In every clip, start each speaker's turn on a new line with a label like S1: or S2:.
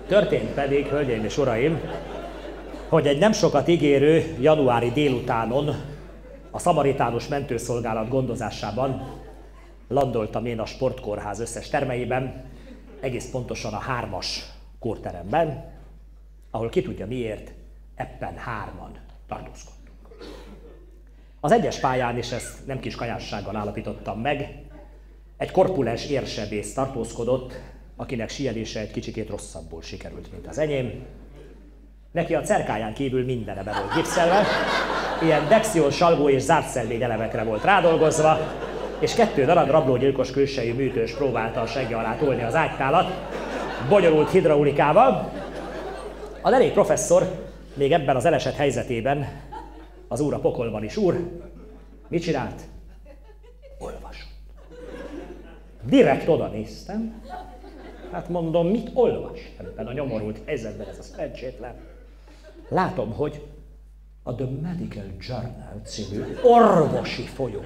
S1: Történt pedig, hölgyeim és uraim, hogy egy nem sokat ígérő januári délutánon a szamaritánus mentőszolgálat gondozásában landoltam én a sportkórház összes termeiben, egész pontosan a 3-as kórteremben, ahol ki tudja miért, ebben 3-an tartózkodtunk. Az 1-es pályán is ezt nem kis kanyássággal állapítottam meg, egy korpulens érsebész tartózkodott, akinek síelése egy kicsikét rosszabbul sikerült, mint az enyém. Neki a cerkáján kívül mindene be volt gipszelve, ilyen Dexion, salgó és zártszelvény elemekre volt rádolgozva, és 2 darab rablógyilkos külsejű műtős próbálta a segge alá tolni az ágytálat, bonyolult hidraulikával. A derék professzor még ebben az elesett helyzetében, az úr a pokolban is úr, mit csinált? Olvasott. Direkt oda néztem, hát mondom, mit olvas ebben a nyomorult helyzetben ez a szerencsétlen? Látom, hogy a The Medical Journal című orvosi folyó.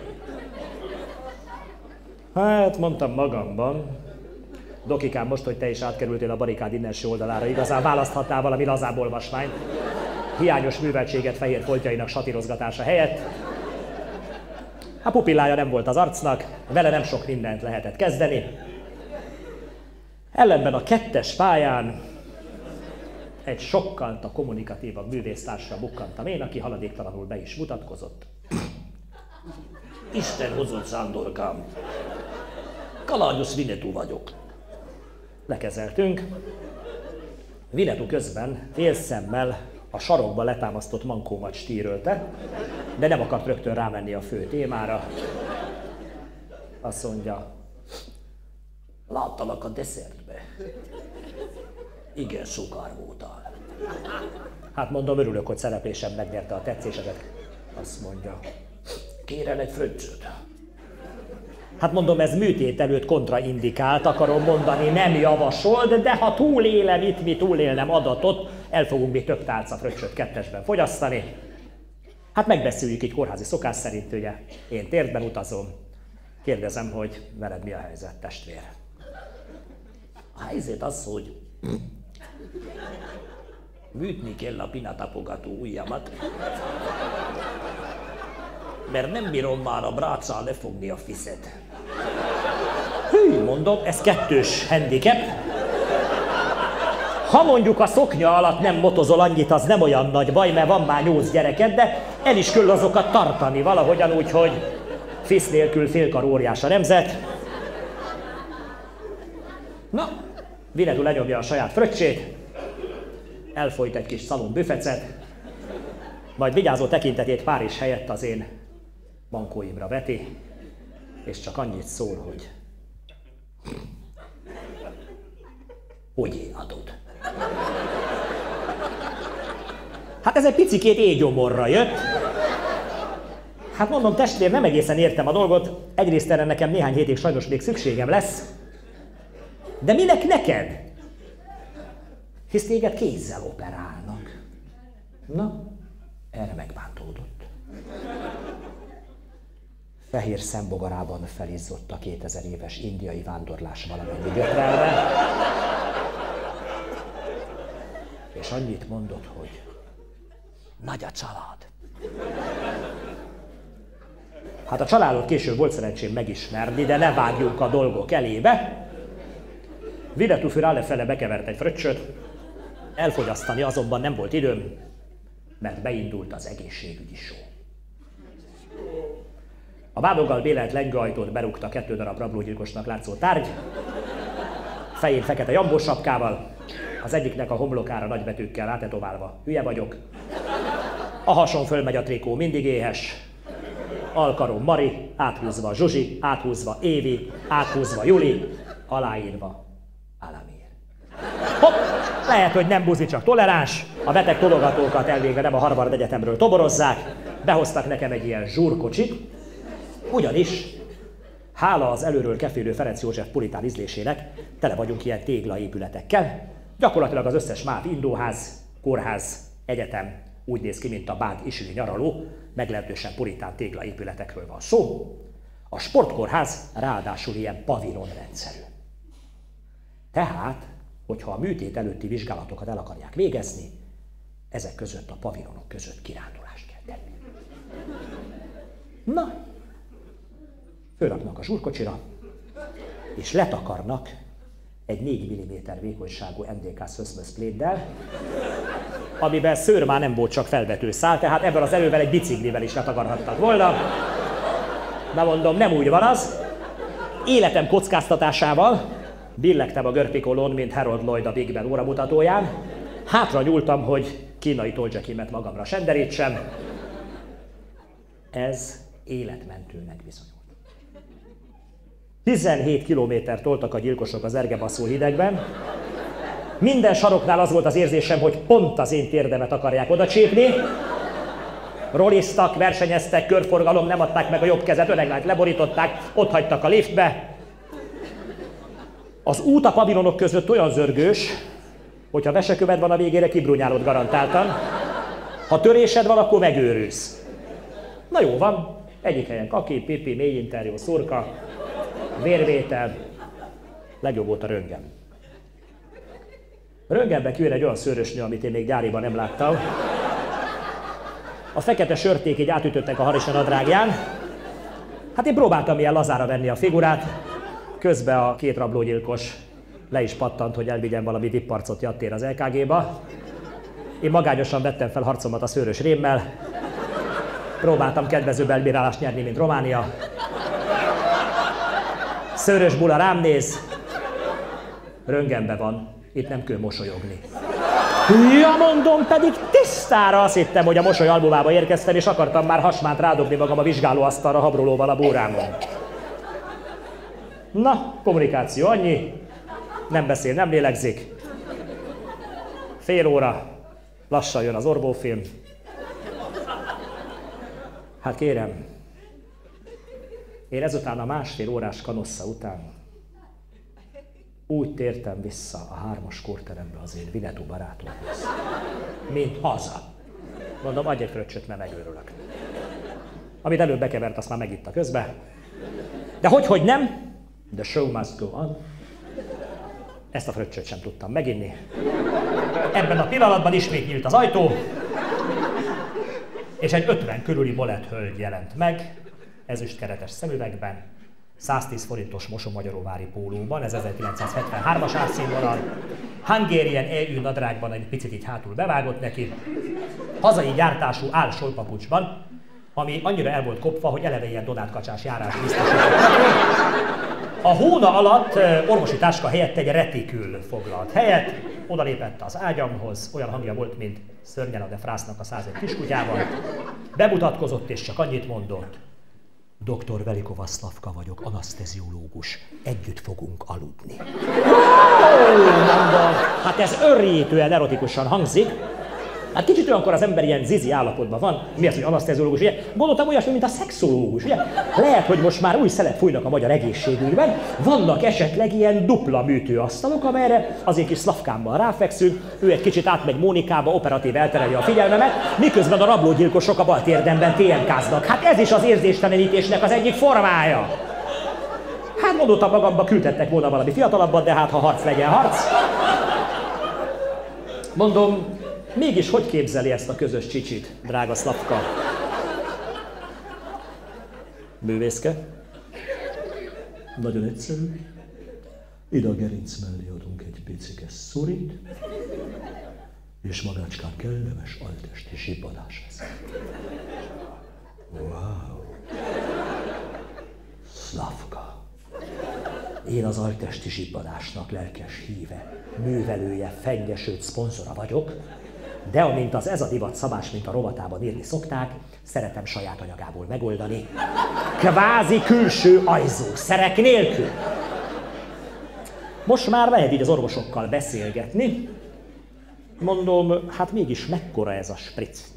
S1: Hát mondtam magamban, dokikám, most, hogy te is átkerültél a barikád innenső oldalára, igazán választhattál valami lazább olvasmányt, hiányos műveltséget fehér foltjainak satírozgatása helyett. A pupillája nem volt az arcnak, vele nem sok mindent lehetett kezdeni. Ellenben a 2-es pályán egy sokkal kommunikatívabb művésztársra bukkantam én, aki haladéktalanul be is mutatkozott.
S2: Isten hozott, Sándorkám. Kalaudius Winnetou vagyok.
S1: Lekezeltünk. Winnetou közben félszemmel a sarokba letámasztott mankómat stírölte, de nem akart rögtön rámenni a fő témára. Azt mondja,
S2: láttalak a desszertbe. Igen sokár voltál.
S1: Hát mondom, örülök, hogy szereplésem megnyerte a tetszésedet. Azt mondja,
S2: kérel egy fröccsöt.
S1: Hát mondom, ez műtét előtt kontraindikált, akarom mondani, nem javasolt, de ha túlélem itt, mi túlélnem adatot, el fogunk mi több tálca fröccsöt 2-esben fogyasztani. Hát megbeszéljük így kórházi szokás szerint, ugye, én térdben utazom. Kérdezem, hogy veled mi a helyzet, testvér?
S2: A helyzet az, hogy műtni kell a pinatapogató ujjamat, mert nem bírom már a bráccal lefogni a fiszet.
S1: Hű, mondom, ez 2-s handicap. Ha mondjuk a szoknya alatt nem motozol annyit, az nem olyan nagy baj, mert van már 8 gyereked, de el is kell azokat tartani valahogyan úgy, hogy fisz nélkül félkar óriás a nemzet. Na, Winnetou lenyomja a saját fröccsét, elfolyt egy kis szalon büfecet, majd vigyázó tekintetét Párizs helyett az én mankóimra veti, és csak annyit szól, hogy
S2: hogy éladod?
S1: Hát ez egy picikét éjgyomorra jött. Hát mondom, testvér, nem egészen értem a dolgot, egyrészt erre nekem néhány hétig sajnos még szükségem lesz, de minek neked? Hisz téged kézzel operálnak. Na, erre megbántódott. Fehér szembogarában felizzott a 2000 éves indiai vándorlás valamennyi gyötrelme, és annyit mondott, hogy nagy a család. Hát a családot később volt szerencsém megismerni, de ne vágjunk a dolgok elébe. Winnetou für alle fele bekevert egy fröccsöt, elfogyasztani azonban nem volt időm, mert beindult az egészségügyi show. A bádoggal bélelt lengőajtót berúgta 2 darab rablógyilkosnak látszó tárgy, fején fekete jambós sapkával, az egyiknek a homlokára nagybetűkkel átetoválva hülye vagyok, a hason fölmegy a trikó, mindig éhes, alkarom Mari, áthúzva Zsuzsi, áthúzva Évi, áthúzva Juli, aláírva Alamir. Hopp! Lehet, hogy nem buzi, csak toleráns, a beteg tologatókat elvégre nem a Harvard Egyetemről toborozzák, behoztak nekem egy ilyen zsúrkocsit, ugyanis, hála az előről kefélő Ferenc József puritán ízlésének, tele vagyunk ilyen téglaépületekkel, gyakorlatilag az összes MÁV indóház, kórház, egyetem úgy néz ki, mint a bád isüli nyaraló, meglehetősen puritán téglaépületekről van szó. A sportkórház ráadásul ilyen pavilonrendszerű. Tehát hogyha a műtét előtti vizsgálatokat el akarják végezni, ezek között a pavilonok között kirándulást kell tenni. Na, fölraknak a zsúrkocsira, és letakarnak egy 4 mm vékonyságú NDK Szöszmösz pléddel, amiben szőr már nem volt, csak felvető szál, tehát ebből az elővel egy biciklivel is letakarhattak volna. Na mondom, nem úgy van az. Életem kockáztatásával billegtem a görpikolón, mint Harold Lloyd a Big Ben óramutatóján. Hátra nyúltam, hogy kínai toldzsekimet magamra senderítsem. Ez életmentőnek bizonyult. 17 kilométert toltak a gyilkosok az ergebaszó hidegben. Minden saroknál az volt az érzésem, hogy pont az én térdemet akarják oda csípni. Rolliztak, versenyeztek, körforgalom, nem adták meg a jobb kezet, öreglányt leborították, ott hagytak a liftbe. Az út a pavilonok között olyan zörgős, hogyha veseköved van a végére, kibrunyálod garantáltan. Ha törésed van, akkor megőrülsz. Na jó van, egyik helyen kaki, pipi, mély interjú, szurka, vérvétel, legjobb volt a röntgen. A röntgenben kijön egy olyan szőrösnő, amit én még gyáriban nem láttam. A fekete sörték így átütöttek a harisnya nadrágján. Hát én próbáltam ilyen lazára venni a figurát, közben a 2 rablógyilkos le is pattant, hogy elvigyen valami dipparcot jattér az LKG-ba. Én magányosan vettem fel harcomat a szőrös rémmel, próbáltam kedvezőbb elbírálást nyerni, mint Románia. Szőrös bula rám néz, röntgenben van, itt nem kell mosolyogni. Ja, mondom, pedig tisztára azt hittem, hogy a mosoly albumába érkeztem, és akartam már hasmát rádobni magam a vizsgálóasztalra habrolóval a bórámon. Na, kommunikáció annyi, nem beszél, nem lélegzik. Fél óra, lassan jön az Orbó-film. Hát kérem, én ezután a 1,5 órás kanossza után úgy tértem vissza a 3-as kórterembe az én Vinetú barátomhoz, mint haza. Mondom, adj egy fröccsöt, mert megőrülök. Amit előbb bekevert, azt már megitta közbe. De hogy nem? The show must go on. Ezt a fröccsöt sem tudtam meginni. Ebben a pillanatban ismét nyílt az ajtó, és egy 50 körüli molett hölgy jelent meg, ezüstkeretes szemüvegben, 110 forintos Mosonmagyaróvári pólóban, ez 1973-as árszínvonal, Hungarian EU nadrágban, egy picit így hátul bevágott neki, hazai gyártású álsolpapucsban, ami annyira el volt kopva, hogy eleve ilyen donátkacsás járás biztosított. A hóna alatt orvosi táska helyett egy retikül foglalt helyet, odalépett az ágyamhoz, olyan hangja volt, mint Szörnyel de Frásznak a 101 kiskutyával. Bemutatkozott és csak annyit mondott: Dr. Velikova Szlavka vagyok, anaszteziológus. Együtt fogunk aludni. Mondom, hát ez örjétően erotikusan hangzik. Hát kicsit olyankor az ember ilyen zizi állapotban van. Mi az, hogy anaszteziológus, ugye? Gondoltam olyasmi, mint a szexológus, ugye? Lehet, hogy most már új szelet fújnak a magyar egészségügyben. Vannak esetleg ilyen dupla műtőasztalok, amelyre az én kis Szlavkámmal ráfekszünk, ő egy kicsit átmegy Mónikába, operatív eltereli a figyelmemet, miközben a rablógyilkosok a bal térdemben TMK-znak. Hát ez is az érzéstelenítésnek az egyik formája. Hát gondoltam magamba, küldhettek volna valami fiatalabbat, de hát ha harc legyen harc. Mondom, mégis hogy képzeli ezt a közös csicsit, drága Szlavka? Bővészke? Nagyon egyszerű. Ide a gerinc mellé adunk egy picike szurit, és magácskán kellemes altesti zsibbadás lesz. Wow! Szlavka! Én az altesti zsibbadásnak lelkes híve, művelője, fenge, sőt szponzora vagyok, de amint ez a divat szabás, mint a rovatában írni szokták, szeretem saját anyagából megoldani, kvázi külső ajzószerek nélkül. Most már lehet így az orvosokkal beszélgetni. Mondom, hát mégis mekkora ez a spricni?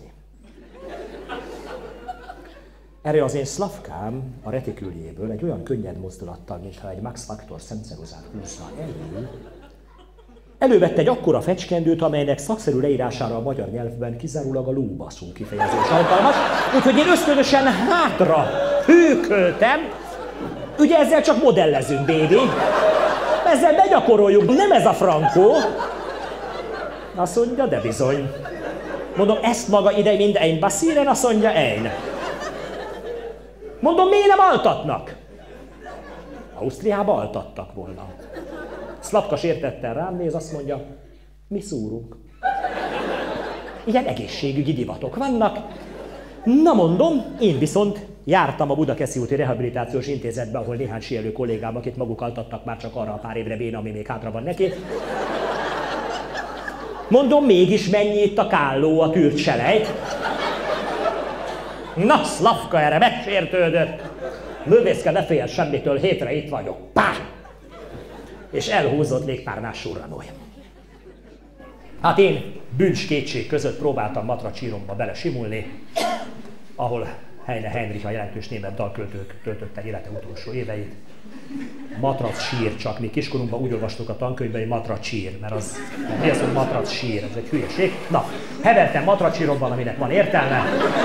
S1: Erre az én Szlavkám a retiküljéből egy olyan könnyed mozdulattal, mintha egy Max Factor szemceruzát húzna elő, elővette egy akkora fecskendőt, amelynek szakszerű leírására a magyar nyelvben kizárólag a lóbaszó kifejezés alkalmas, úgyhogy én ösztönösen hátra hőköltem. Ugye ezzel csak modellezünk, baby. ezzel begyakoroljuk, nem ez a frankó. Azt mondja, de bizony. Mondom, ezt maga ide mind ein passieren, azt mondja, ein. Mondom, miért nem altatnak? Ausztriába altattak volna. Szlavka sértetten rám néz, azt mondja, mi szúrunk. Ilyen egészségügyi divatok vannak. Na mondom, én viszont jártam a Budakeszi úti rehabilitációs intézetbe, ahol néhány síelő kollégám, akit maguk altattak már csak arra a pár évre béna, ami még hátra van neki. Mondom, mégis mennyi itt a kálló, a tűrt selejt. Na, Szlavka erre megsértődött. Művészke, ne félj semmitől, hétre itt vagyok. Pá! És elhúzott légpárnás surranói. Hát én bűncs kétség között próbáltam matracsíromba belesimulni, ahol Heine Heinrich, a jelentős német dalköltők töltötte élete utolsó éveit. Matrac sír, csak mi kiskorunkban úgy olvastuk a tankönyvben, hogy matrac sír, mert az, mi az, hogy matrac sír, ez egy hülyeség. Na, hevertem matracsíromban, aminek van értelme.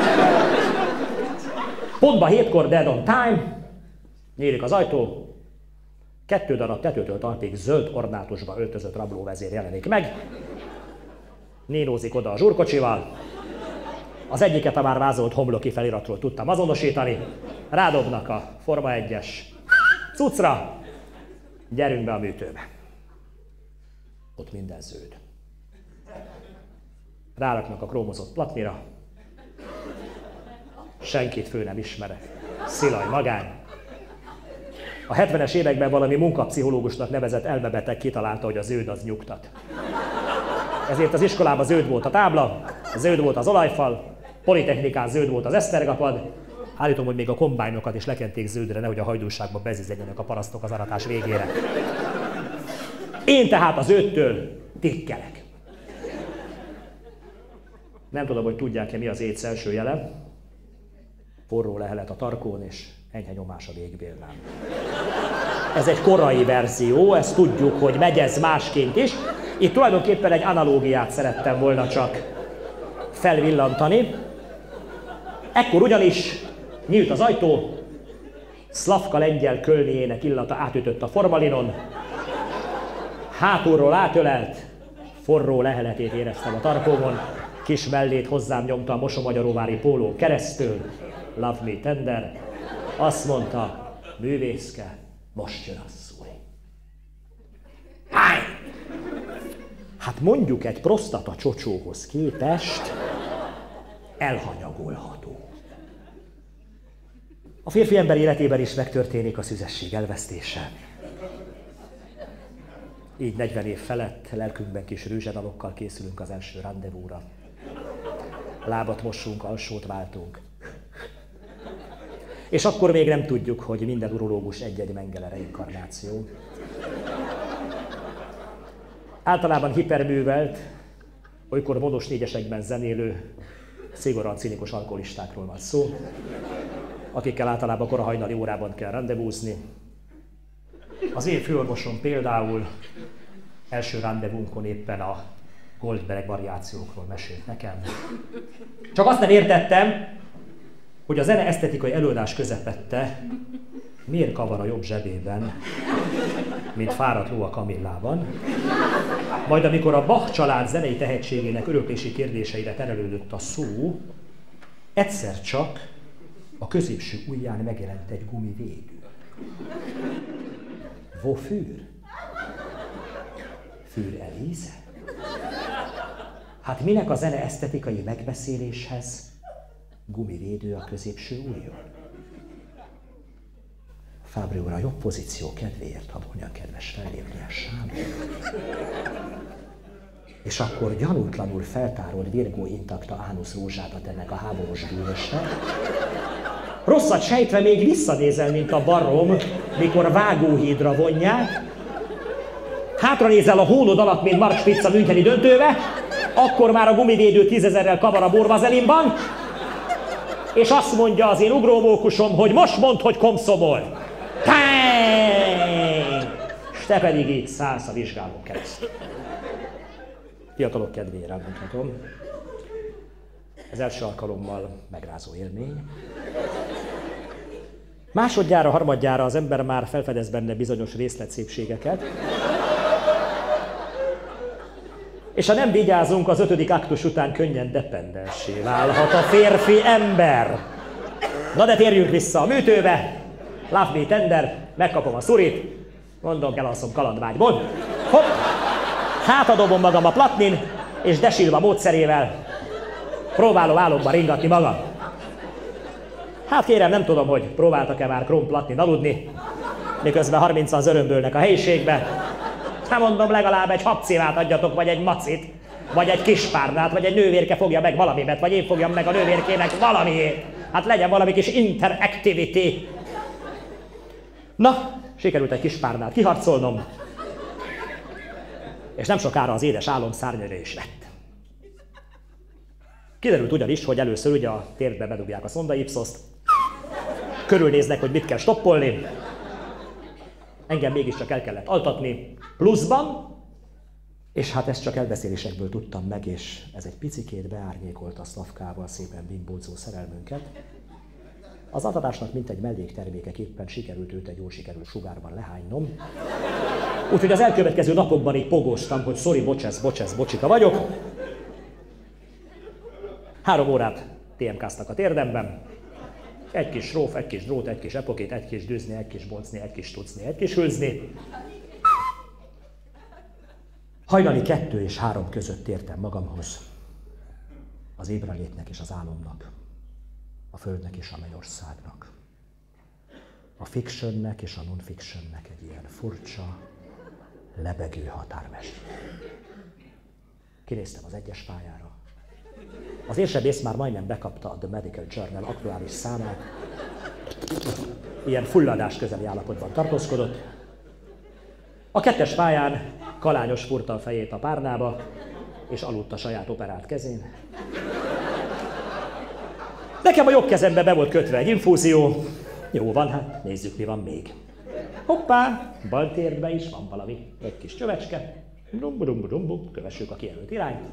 S1: Pontban 7-kor dead on time, nyílik az ajtó, 2 darab tetőtől talpig zöld ornátusba öltözött rablóvezér jelenik meg. Nénózik oda a zsúrkocsival. Az egyiket a már vázolt homloki feliratról tudtam azonosítani. Rádobnak a Forma 1-es cuccra. Gyerünk be a műtőbe. Ott minden zöld. Ráraknak a krómozott platnira. Senkit fő nem ismerek. Szilaj magány. A 70-es években valami munkapszichológusnak nevezett elmebeteg kitalálta, hogy a zöld az nyugtat. Ezért az iskolában zöld volt a tábla, zöld volt az olajfal, politechnikán zöld volt az esztergapad. Állítom, hogy még a kombájnokat is lekenték zöldre, nehogy a hajdúságban bezizegyenek a parasztok az aratás végére. Én tehát az zöldtől tikkelek. Nem tudom, hogy tudják-e, mi az AIDS első jele. Forró lehelet a tarkón és enyhe nyomás a végbélnál. Ez egy korai verzió, ezt tudjuk, hogy megy ez másként is. Itt tulajdonképpen egy analógiát szerettem volna csak felvillantani. Ekkor ugyanis nyílt az ajtó, Szlavka lengyel kölniének illata átütött a formalinon, hátulról átölelt, forró leheletét éreztem a tarkómon, kis mellét hozzám nyomta a Mosomagyaróvári póló keresztül, love me tender, azt mondta, művészke, most jön a szúri. Hát mondjuk egy prostata csocsóhoz képest elhanyagolható. A férfi ember életében is megtörténik a szüzesség elvesztése. Így 40 év felett lelkünkben kis rőzsedalokkal készülünk az első rendezvúra. Lábat mossunk, alsót váltunk. És akkor még nem tudjuk, hogy minden urológus egy-egy Mengele reinkarnáció. Általában hiperművelt, olykor monos négyesekben zenélő, szigorúan cinikus alkoholistákról van szó, akikkel általában kora hajnali órában kell rendezvúzni. Az én főorvosom például első rendezvúnkon éppen a Goldberg variációkról mesélt nekem. Csak azt nem értettem, hogy a zene esztetikai előadás közepette miért kavar a jobb zsebében, mint fáradt ló a kamillában. Majd amikor a Bach család zenei tehetségének öröklési kérdéseire terelődött a szó, egyszer csak a középső ujján megjelent egy gumivédő. Wofür? Für Elise? Hát minek a zene esztetikai megbeszéléshez gumivédő a középső ujjon? Fábri úr, a jobb pozíció kedvéért, ha olyan kedves fellépni a Sándor. És akkor gyanútlanul feltárolt Virgo intakta ánusz rózsádat ennek a háborús bűnösnek. Rosszat sejtve még visszanézel, mint a barom, mikor vágóhídra vonják. Hátra nézel a hónod alatt, mint Mark Spitz a müncheni döntőbe, akkor már a gumivédő 10 000-rel kavar a borvazelinban, és azt mondja az én ugrómókusom, hogy most mondd, hogy komszomol. És te pedig így szállsz a vizsgálók keresztül. Fiatalok kedvére mondhatom. Ez első alkalommal megrázó élmény. Másodjára, harmadjára az ember már felfedez benne bizonyos részletszépségeket. És ha nem vigyázunk, az 5. aktus után könnyen dependensé válhat a férfi ember. Na de térjünk vissza a műtőbe. Love me tender, megkapom a szurit, mondom, elalszom kalandvágyból. Hopp, hátadobom magam a platnin, és De Silva módszerével próbálom álomba ringatni magam. Hát kérem, nem tudom, hogy próbáltak-e már krómplatnin aludni, miközben 30-an zörömbölnek a helyiségbe. Hát mondom, legalább egy habcévát adjatok, vagy egy macit, vagy egy kispárnát, vagy egy nővérke fogja meg valamimet, vagy én fogjam meg a nővérkének valamiét. Hát legyen valami kis interactivity. Na, sikerült egy kispárnát kiharcolnom, és nem sokára az édes álom szárnyra is vett. Kiderült ugyanis, hogy először ugye a térdbe bedugják a szondaipszoszt, körülnéznek, hogy mit kell stoppolni, engem mégiscsak el kellett altatni pluszban, és hát ezt csak elbeszélésekből tudtam meg, és ez egy picikét beárnyékolta Szlavkával szépen bimbózó szerelmünket. Az altatásnak mintegy melléktermékeképpen sikerült őt egy jól sikerült sugárban lehánynom. Úgyhogy az elkövetkező napokban így pogóztam, hogy sorry, bocsika vagyok. 3 órát TMK-ztak a térdemben. Egy kis róf, egy kis drót, egy kis epokét, egy kis dűzni, egy kis bolcni, egy kis tucni, egy kis hülzni. Hajnali 2 és 3 között tértem magamhoz. Az ébrenlétnek és az álomnak. A Földnek és a mennyországnak. A fictionnek és a non-fictionnek egy ilyen furcsa, lebegő határmester. Kinéztem az egyes pályára. Az érsebész már majdnem bekapta a The Medical Journal aktuális számát. Ilyen fulladás közeli állapotban tartózkodott. A 2-es pályán Kalányos furta a fejét a párnába, és aludt a saját operált kezén. Nekem a jobb kezembe be volt kötve egy infúzió. Jó van, hát nézzük, mi van még. Hoppá, bal térdbe is van valami. Egy kis csövecske. Dumbu, kövessük a kijelölt irányt.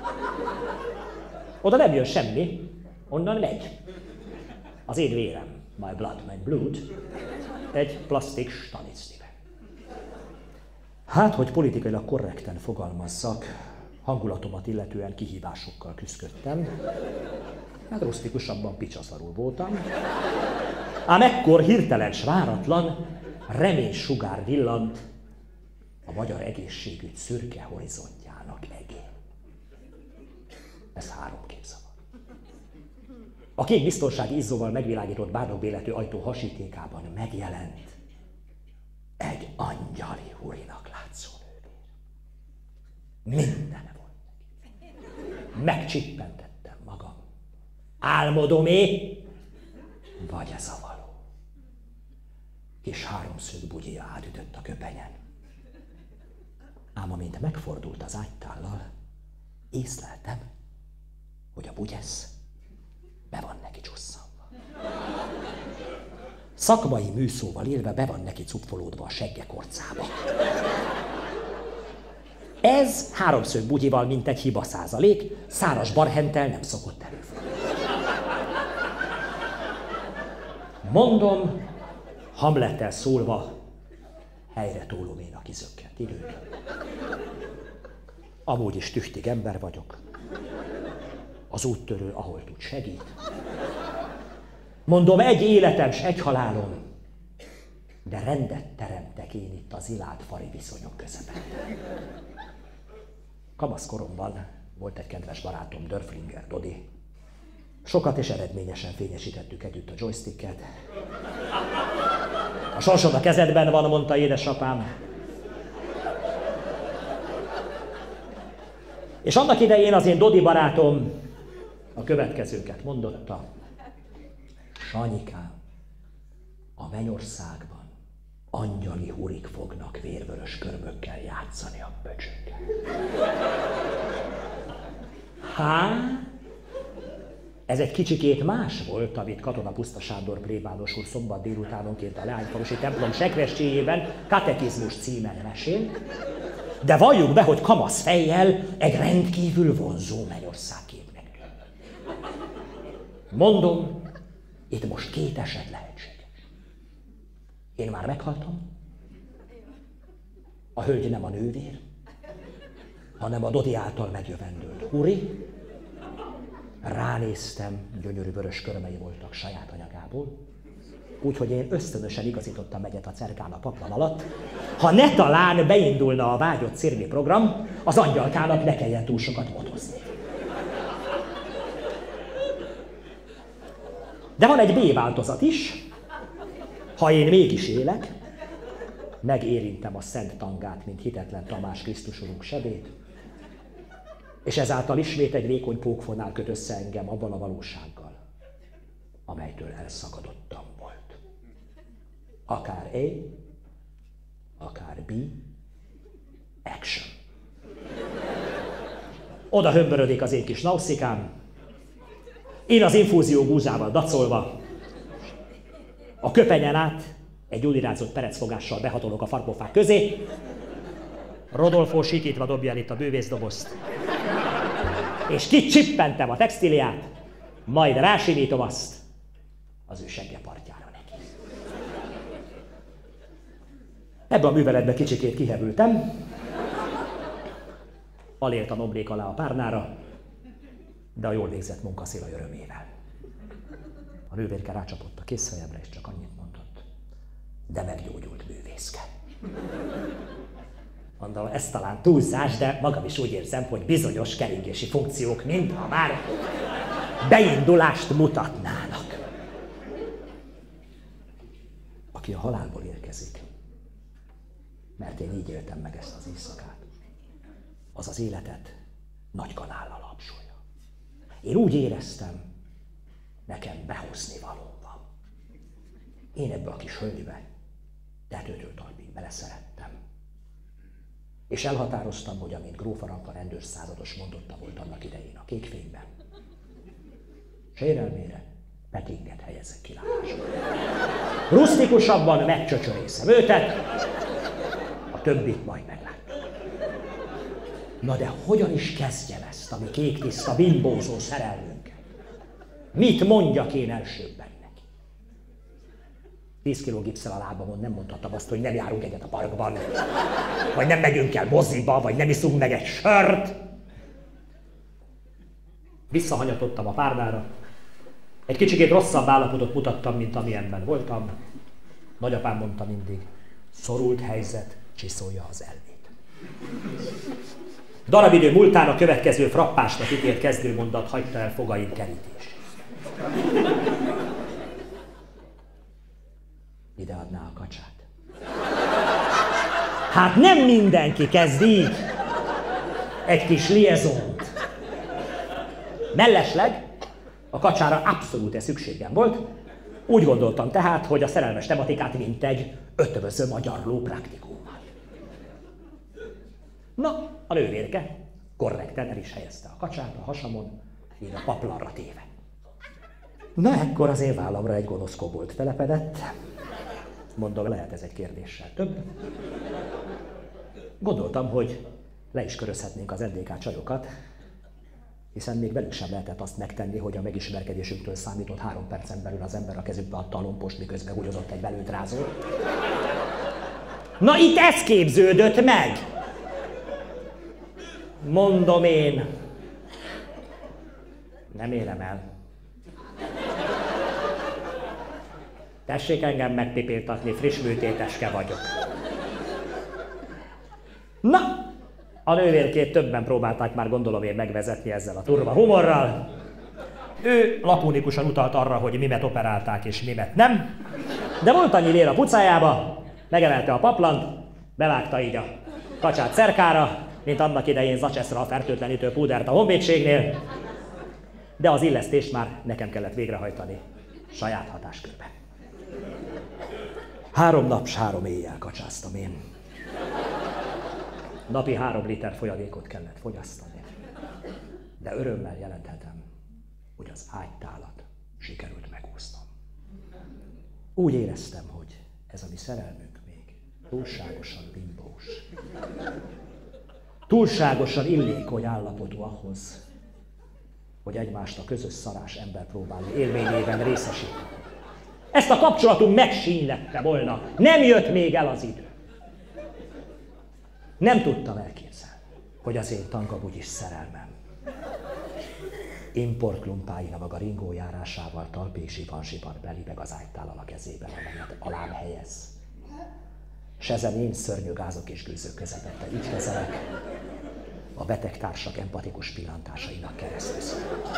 S1: Oda nem jön semmi, onnan megy. Az én vérem, my blood, my blood, egy plastik stanisztibe. Hát, hogy politikailag korrekten fogalmazzak, hangulatomat illetően kihívásokkal küszködtem. Hát rusztikusabban picsaszarul voltam. Ám ekkor hirtelen s váratlan reménysugár villant a magyar egészségügy szürke horizontjának egén. Ez 3 képzava. A kék biztonsági izzóval megvilágított bárnokbéletű ajtó hasítékában megjelent egy angyali hurinak látszó nővér. Mindene volt neki. Megcsippentettem magam. Álmodom-é, vagy ez a való? Kis 3-szög bugyija átütött a köpenyen. Ám amint megfordult az ágytállal, észleltem, hogy a bugyesz be van neki csusszanva. Szakmai műszóval élve be van neki cupfolódva a seggekorcába. Ez 3-szög bugyival mint egy hiba százalék, száraz barhentel nem szokott előfordulni. Mondom, Hamlettel szólva, helyre tólom én a kizökkent időt. Amúgy is tüchtig ember vagyok. Az úttörő, ahol tud, segít. Mondom, egy életem s egy halálom, de rendet teremtek én itt az ilád-fari viszonyok közepette. Kamaszkoromban volt egy kedves barátom, Dörflinger Dodi. Sokat és eredményesen fényesítettük együtt a joysticket. A sorsod a kezedben van, mondta édesapám. És annak idején az én Dodi barátom a következőket mondotta. Sanyikám, a mennyországban angyali hurik fognak vérvörös körmökkel játszani a pöcsökkel. Ez egy kicsikét más volt, amit Katona Puszta Sándor plébános úr szombat délutánonként a Leányfalusi templom sekrestéjében Katekizmus címen mesélt, de valljuk be, hogy kamasz fejjel egy rendkívül vonzó mennyországképnek tűnt. Mondom, itt most 2 eset lehetséges. Én már meghaltam. A hölgy nem a nővér, hanem a Dodi által megjövendőlt huri. Ránéztem, gyönyörű vörös körmei voltak saját anyagából, úgyhogy én ösztönösen igazítottam megyet a cerkán a paplan alatt, ha ne talán beindulna a vágyott Cirni program, az angyalkának ne kelljen túl sokat motozni. De van egy B változat is, ha én mégis élek, megérintem a szent tangát, mint hitetlen Tamás Krisztus Urunk sebét, és ezáltal ismét egy vékony pókfonál köt össze engem abban a valósággal, amelytől elszakadottam volt. Akár A, akár B, action. Oda hömbörödik az én kis nauszikám, én az infúzió gúzával dacolva, a köpenyen át egy ulirázott perecfogással behatolok a farpofák közé, Rodolfo sikítva dobja el itt a bővészdobozt, és kicsippentem a textíliát, majd rásimítom azt az ő seggepartjára neki. Ebben a műveletben kicsikét kihevültem, alélt a nomblék alá a párnára, de a jól végzett munka szélaj örömével. A nővérke rácsapott a kézfejemre, és csak annyit mondott: de meggyógyult művészke. Mondom, ez talán túlzás, de magam is úgy érzem, hogy bizonyos keringési funkciók mintha már beindulást mutatnának. Aki a halálból érkezik, mert én így éltem meg ezt az éjszakát, az az életet nagy kanállal lapsolja. Én úgy éreztem, nekem behozni valóm van. Én ebbe a kis hölgybe tetőtől talpig beleszerettem. És elhatároztam, hogy amint Gróf Aranka rendőrszázados mondotta volt annak idején a Kékfényben, sérelmére Petinget helyezek kilátásba. Rusztikusabban megcsöcsörészem őtet, a többit majd meglátjuk. Na de hogyan is kezdjem ezt a mi kéktiszta, bimbózó szerelmünket? Mit mondjak én elsőbben neki? 10 kiló gipszel a lábamon, nem mondhattam azt, hogy nem járunk egyet a parkban, vagy nem megyünk el moziba, vagy nem iszunk meg egy sört. Visszahanyatottam a párnára. Egy kicsikét rosszabb állapotot mutattam, mint amilyenben voltam. Nagyapám mondta mindig: szorult helyzet csiszolja az elmét. Darabidő múltán a következő frappásnak ítélt kezdőmondat hagyta el fogaim kerítés. Ide adná a kacsát. Hát nem mindenki kezd így egy kis liaisont. Mellesleg a kacsára abszolút szükségem volt. Úgy gondoltam tehát, hogy a szerelmes tematikát mintegy ötvözöm a gyarló praktikummal. Na, a nővérke korrekten el is helyezte a kacsát a hasamon, így a paplanra téve. Na, ekkor az én vállamra egy gonosz kobolt telepedett. Mondom, lehet ez egy kérdéssel több. Gondoltam, hogy le is körözhetnénk az NDK csajokat, hiszen még velük sem lehetett azt megtenni, hogy a megismerkedésünktől számított 3 percen belül az ember a kezükbe adta a lompost, miközben húgyozott egy belőtt rázót. Na, itt ez képződött meg! Mondom én, nem érem el. Tessék engem megpipéltatni, friss műtéteske vagyok. Na, a nővérkét többen próbálták már, gondolom én, megvezetni ezzel a turva humorral. Ő lakonikusan utalt arra, hogy mimet operálták és mimet nem. De volt annyi vér a pucájába, megemelte a paplant, bevágta így a kacsát cerkára, mint annak idején Zacseszra a fertőtlenítő púdert a honvédségnél. De az illesztést már nekem kellett végrehajtani saját hatáskörben. 3 nap s 3 éjjel kacsáztam én. Napi 3 liter folyadékot kellett fogyasztani. De örömmel jelenthetem, hogy az ágytálat sikerült megúsznom. Úgy éreztem, hogy ez a mi szerelmünk még túlságosan bimbós. Túlságosan illékony állapotú ahhoz, hogy egymást a közös szarás emberpróbáló élményében részesíteni. Ezt a kapcsolatunk megsínylette volna. Nem jött még el az idő. Nem tudtam elképzelni, hogy az én tankabugyis szerelmem importlumpáina maga ringó járásával talpig sipan belibeg az ágytállal a kezében, amelyet alám helyez. S ezen én szörnyű gázok és gőzök közepette így kezelek, a beteg társak empatikus pillantásainak keresztül.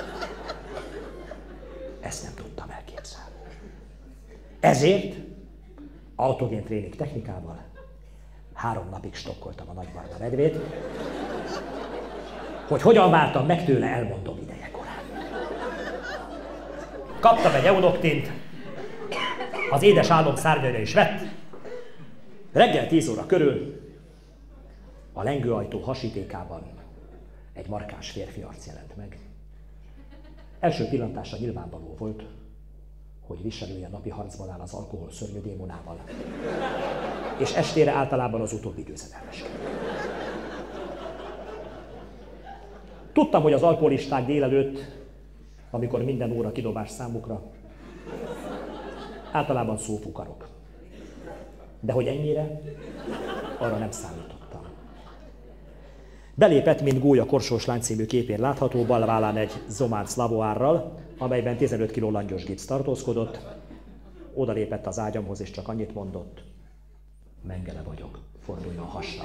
S1: Ezt nem tudtam elképzelni. Ezért autogén tréning technikával 3 napig stokkoltam a nagybarna medvét, hogy hogyan váltam meg tőle, elmondom ideje korán. Kaptam egy eunoktint, az édes álom szárnyaira is vett. Reggel 10 óra körül a lengőajtó hasítékában egy markáns férfi arc jelent meg. Első pillantásra nyilvánvaló volt, hogy viselője napi harcban áll az alkohol szörnyű démonával, és estére általában az utóbbi győzedelmeskedik. Tudtam, hogy az alkoholisták délelőtt, amikor minden óra kidobás számukra, általában szófukarok. De hogy ennyire, arra nem számítottam. Belépett, mint Gólya Korsós lány című képén látható, bal vállán egy Zománc lavoárral, amelyben 15 kg langyos gipsz tartózkodott. Oda lépett az ágyamhoz, és csak annyit mondott: Mengele vagyok, forduljon hasra.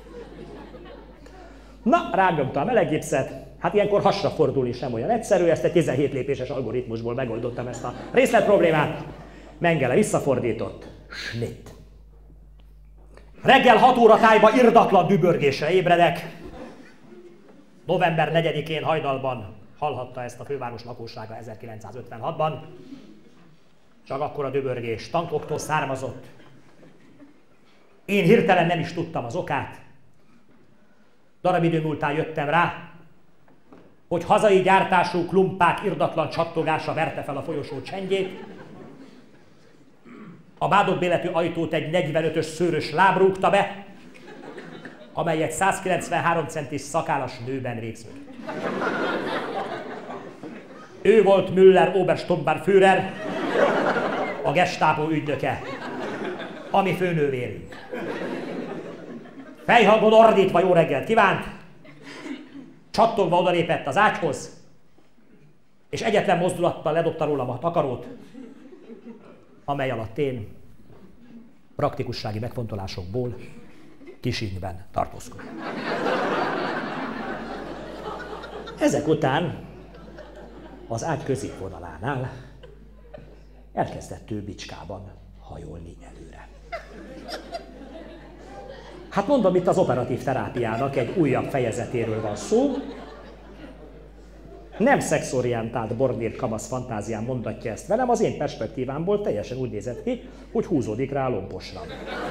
S1: Na, rám nyomta a meleg gipszet. Hát ilyenkor hasra fordulni sem olyan egyszerű, ezt egy 17 lépéses algoritmusból megoldottam ezt a részlet problémát. Mengele visszafordított. Schnitt. Reggel 6 óra tájba irdatlan dübörgésre ébredek. November 4-én hajnalban hallhatta ezt a főváros lakossága 1956-ban. Csak akkor a dübörgés tankoktól származott. Én hirtelen nem is tudtam az okát. Darab idő múltán jöttem rá, hogy hazai gyártású klumpák irdatlan csattogása verte fel a folyosó csendjét. A bádogméretű ajtót egy 45-ös szőrös láb rúgta be, amely egy 193 centis szakállas nőben végződött. Ő volt Müller Obersturmbannführer, a Gestapo ügynöke, a mi főnővérünk. Fejhangon ordítva jó reggelt kívánt, csattogva odalépett az ágyhoz, és egyetlen mozdulattal ledobta rólam a takarót, amely alatt én praktikussági megfontolásokból Kisinyben tartózkodom. Ezek után az ágy középvonalánál elkezdett ő bicskában hajolni előre. Hát mondom, itt az operatív terápiának egy újabb fejezetéről van szó. Nem szexorientált bordírt kamasz fantázián mondatja ezt velem, az én perspektívámból teljesen úgy nézett ki, hogy húzódik rá a lomposra.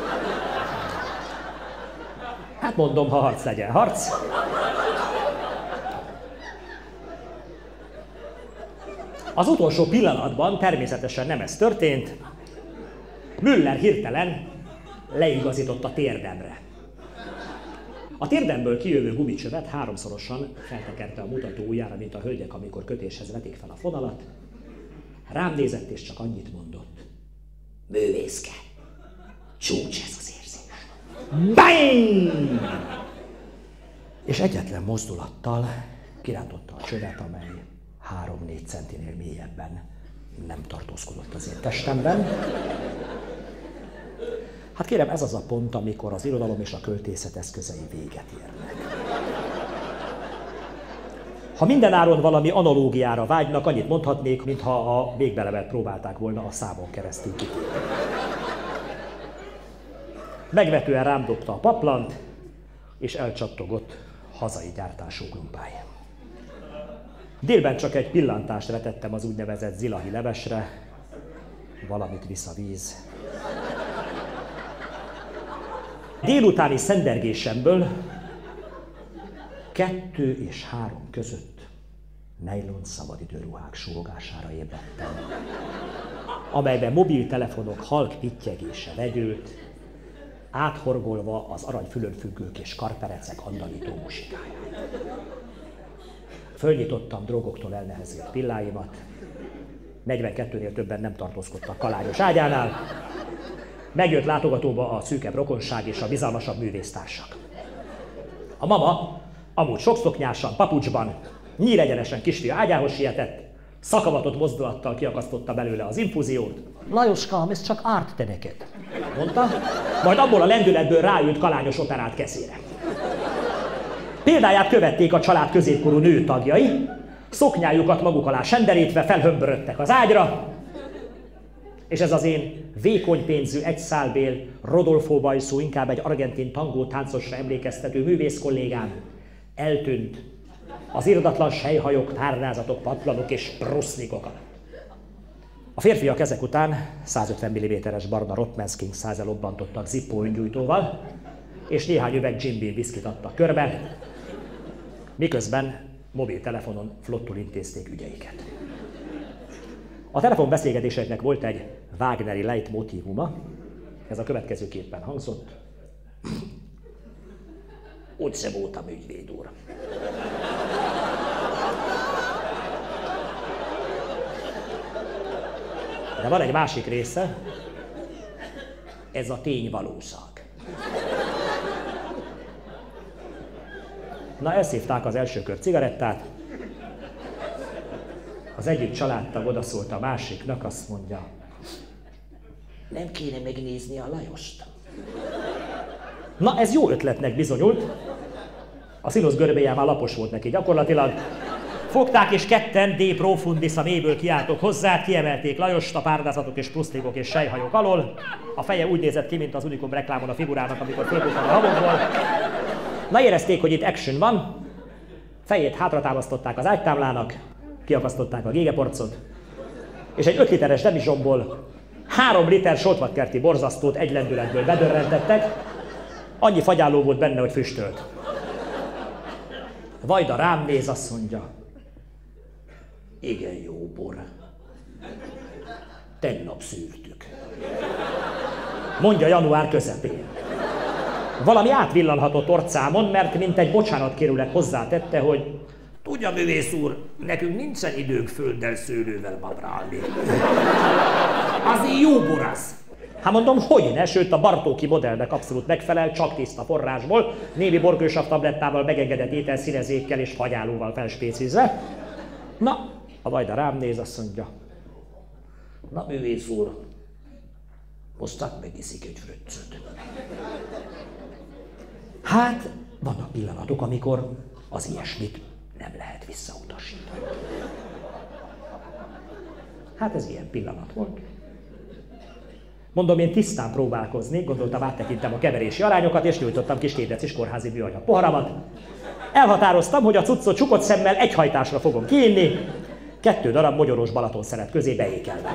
S1: Hát mondom, ha harc legyen harc. Az utolsó pillanatban természetesen nem ez történt. Müller hirtelen leigazított a térdemre. A térdemből kijövő gumicsövet 3-szorosan feltekerte a mutató ujjára, mint a hölgyek, amikor kötéshez vetik fel a fonalat. Rám nézett, és csak annyit mondott: Bővészke, csúcs ez az érzés. Bang! És egyetlen mozdulattal kirántotta a csövet, amely 3-4 centinél mélyebben nem tartózkodott az én testemben. Hát kérem, ez az a pont, amikor az irodalom és a költészet eszközei véget érnek. Ha mindenáron valami analógiára vágynak, annyit mondhatnék, mintha a végbelevet próbálták volna a számon keresztül kitépni. Megvetően rám dobta a paplant, és elcsattogott hazai gyártású klumpája. Délben csak egy pillantást vetettem az úgynevezett zilahi levesre, valamit visz a víz. Délutáni szendergésemből 2 és 3 között nejlon szabadidőruhák súrogására ébredtem, amelyben mobiltelefonok halk pittyegése vegyült, áthorgolva az aranyfülönfüggők és karperecek andalító muzsikáját. Fölnyitottam drogoktól elnehezült pilláimat, 42-nél többen nem tartózkodtak Kalányos ágyánál. Megjött látogatóba a szűkebb rokonság és a bizalmasabb művésztársak. A mama, amúgy sokszoknyásan, papucsban, nyíregyenesen kisfiú ágyához sietett, szakavatott mozdulattal kiakasztotta belőle az infúziót. Lajoskám, ez csak árt te neked, mondta, majd abból a lendületből ráült Kalányos operát kezére. Példáját követték a család középkorú nőtagjai, szoknyájukat maguk alá senderítve felhömbörödtek az ágyra, és ez az én vékony pénzű, egyszálbél, Rodolfo bajszú, inkább egy argentin tangó táncosra emlékeztető művész kollégám eltűnt az irdatlan selyhajok, tárnázatok, patlanok és prusznikok alatt. A férfiak ezek után 150 mm-es barna Rottmans King százzal lobbantottak Zippo öngyújtóval, és néhány üveg Jim Beam viszkit adtak körbe, miközben mobiltelefonon flottul intézték ügyeiket. A telefonbeszélgetéseknek volt egy Wagneri leitmotívuma, ez a következőképpen hangzott.
S2: Úgyse voltam, ügyvéd úr.
S1: De van egy másik része, ez a tényvalóság. Na, elszívták az első kör cigarettát, az egyik családtag odaszólt a másiknak, azt mondja,
S2: Nem kéne megnézni a Lajost?
S1: na, ez jó ötletnek bizonyult. A színusz görbéje már lapos volt neki gyakorlatilag. Fogták és ketten de profundis a mélyből kiáltok hozzá, kiemelték Lajost a párnázatok és plusztikok és sejhajok alól. A feje úgy nézett ki, mint az Unicum reklámon a figurának, amikor fölbukkan a habokból. Na, érezték, hogy itt action van. Fejét hátratámasztották az ágytámlának, kiakasztották a gégeporcot, és egy 5 literes demizsomból 3 liter soltvatkerti borzasztót egy lendületből bedörrentettek. Annyi fagyáló volt benne, hogy füstölt. Vajda rám néz, azt mondja,
S2: Igen jó bor. Tegnap szűrtük.
S1: mondja január közepén. Valami átvillanhatott orcámon, mert mint egy bocsánatkérőleg hozzátette, hogy
S2: Tudja, művész úr, nekünk nincsen időnk földdel szőlővel babrálni. Azért jó bor az.
S1: hát mondom, hogyne, sőt a Bartóki modellnek abszolút megfelel, csak tiszta forrásból, némi borkősav tablettával, megengedett ételszínezékkel és fagyálóval felspécizve. Na, a Vajda rám néz, azt mondja,
S2: Na, művész úr, most megiszik egy fröccsöt.
S1: hát vannak pillanatok, amikor az ilyesmit nem lehet visszautasítani. Hát ez ilyen pillanat volt. Mondom, én tisztán próbálkozni, gondoltam, áttekintem a keverési arányokat, és nyújtottam kis 2 decis kórházi műanyag poharamat. Elhatároztam, hogy a cuccot csukott szemmel egy hajtásra fogom kiinni, 2 darab mogyoros Balatonszeret közé beékelve.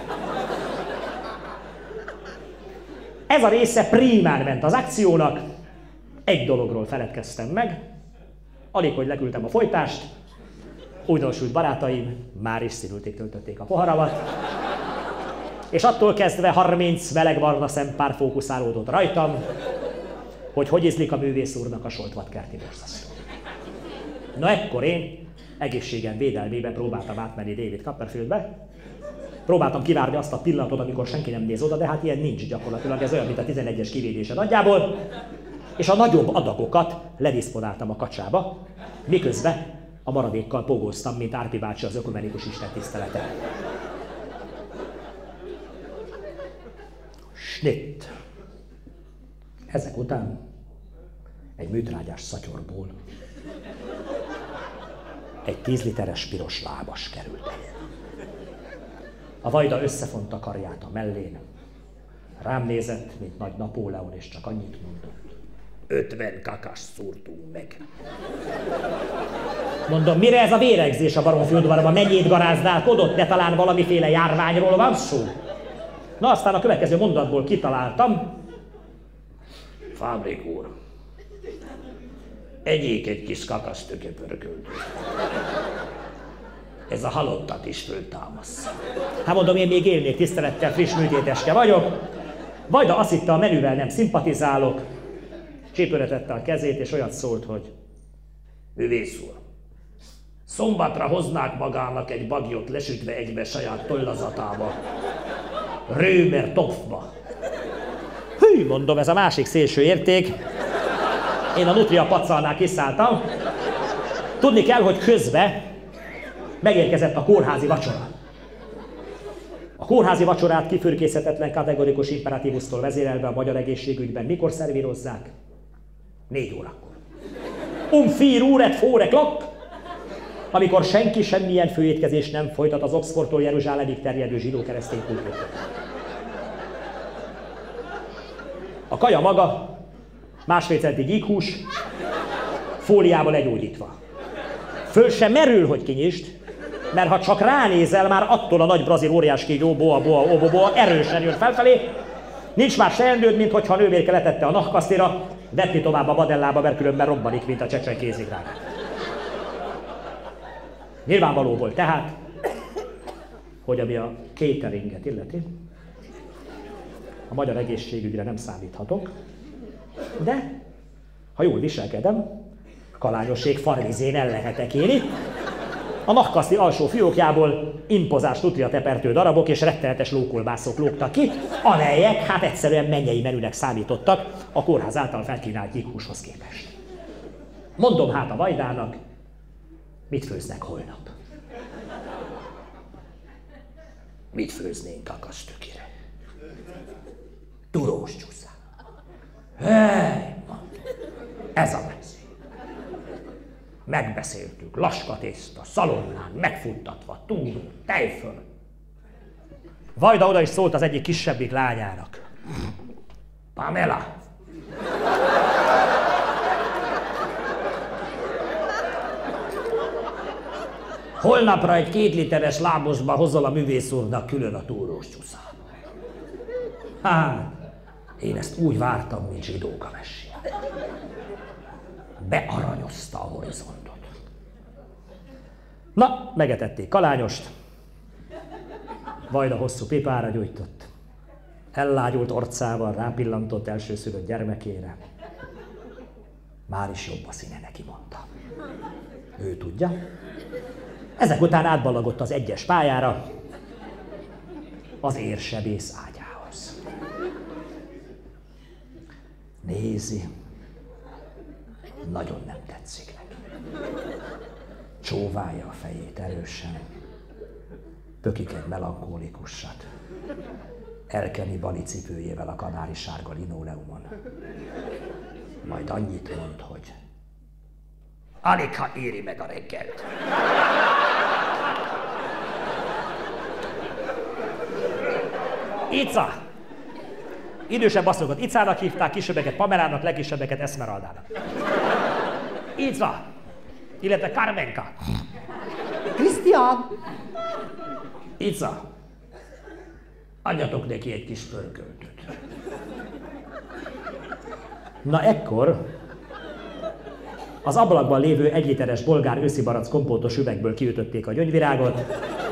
S1: Ez a része prímán ment az akciónak, egy dologról feledkeztem meg, alig, hogy leküldtem a folytást, újdonsült barátaim már is színülték töltötték a poharamat, és attól kezdve 30 melegbarna szempár fókuszálódott rajtam, hogy ízlik a művész úrnak a soltvatkerti borzasztó. Na, ekkor én egészségem védelmében próbáltam átmenni David Copperfieldbe, próbáltam kivárni azt a pillanatot, amikor senki nem néz oda, de hát ilyen nincs gyakorlatilag, ez olyan, mint a 11-es kivédése nagyjából, és a nagyobb adagokat ledisponáltam a kacsába, miközben a maradékkal pogóztam, mint Árpi bácsi az ökumenikus istentiszteleten. Snitt. Ezek után egy műtrágyás szatyorból egy 10 literes piros lábas került elő. A Vajda összefonta karját a mellén, rám nézett, mint nagy Napóleon, és csak annyit mondott.
S2: 50 kakast szúrtunk meg.
S1: Mondom, mire ez a véregzés a baromfi udvarban? Mennyit garázdálkodott, de talán valamiféle járványról van szó? Na, aztán a következő mondatból kitaláltam.
S2: Fábrik úr, egyék egy kis kakasztökepörkölt. Ez a halottat is föltámasz.
S1: Hát mondom, én még élnék, tisztelettel, friss műtéteske vagyok. Vajda azt hitte, a menüvel nem szimpatizálok. Csípőre tette a kezét, és olyat szólt, hogy
S2: Művész úr, Szombatra hoznák magának egy bagyot lesütve egybe saját tollazatába. Römer topfba.
S1: Hű, mondom, ez a másik szélső érték. Én a Nutria Paccalnál kiszálltam. Tudni kell, hogy közben megérkezett a kórházi vacsora. A kórházi vacsorát kifürkészhetetlen kategorikus imperatívusztól vezérelve a magyar egészségügyben mikor szervírozzák? 4 órakor. 4 Uhr et 4 o'clock, amikor senki semmilyen főétkezést nem folytat az Oxfordtól Jeruzsálemig terjedő zsidó-keresztény kultúrtól. A kaja maga 1,5 centi gyíkhús, fóliával legyógyítva. Föl sem merül, hogy kinyisd, mert ha csak ránézel, már attól a nagy brazil óriás kígyó, boa erősen jön felfelé. Nincs más teendőd, mint hogyha a nővérke letette a nahkasztira, vetni tovább a badellába, mert különben robbanik, mint a csecsen kézigrág. Nyilvánvaló volt tehát, hogy ami a cateringet illeti, a magyar egészségügyre nem számíthatok, de ha jól viselkedem, kalányosség farvizén el lehetek élni. A nahkaszti alsó fiókjából impozás nutria tepertő darabok és rettenetes lókolbászok lógtak ki, amelyek hát egyszerűen mennyei menünek számítottak a kórház által felkínált gyíkhúshoz képest. Mondom hát a vajdának, mit főznek holnap?
S2: Mit főznénk kakasztökére? Turós csúszán. Hely, ez a mező. Megbeszéltük, laskatészta, szalonnán, megfuttatva, túró, tejföl.
S1: Vajda oda is szólt az egyik kisebbik lányának.
S2: Pamela! Holnapra egy 2 literes lábosba hozol a művész úrnak külön a túrós csúszába. Hát, én ezt úgy vártam, mint zsidóka messiát. Bearanyozta a horizontot.
S1: Na, megetették kalányost. Vajda hosszú pipára gyújtott. Ellágyult orcával rápillantott elsőszülött gyermekére. Már is jobb a színe, neki mondta. Ő tudja. Ezek után átballagott az 1-es pályára, az érsebész ágyához. Nézi. Nagyon nem tetszik neki. Csóválja a fejét erősen. Pökik egy melankólikusat. Elkeni balicipőjével a kanári sárga linoleumon. Majd annyit mond, hogy alig ha éri meg a reggelt. Ica! Idősebb asszonyokat Icának hívták, kisebbeket Pamelának, legkisebbeket Esmeraldának. Ica! Illetve Carmenka.
S3: Krisztián!
S2: Ica, adjatok neki egy kis pörköltöt.
S1: Na ekkor az ablakban lévő 1 literes bolgár őszi barack kompótos üvegből kiütötték a gyöngyvirágot,